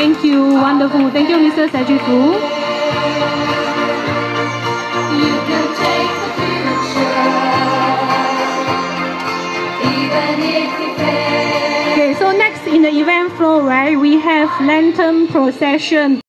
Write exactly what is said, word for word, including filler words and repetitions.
Thank you. Wonderful. Thank you, Mister Sajifu. You can take the future, even if you fail. Okay, so next in the event flow, right, we have lantern procession.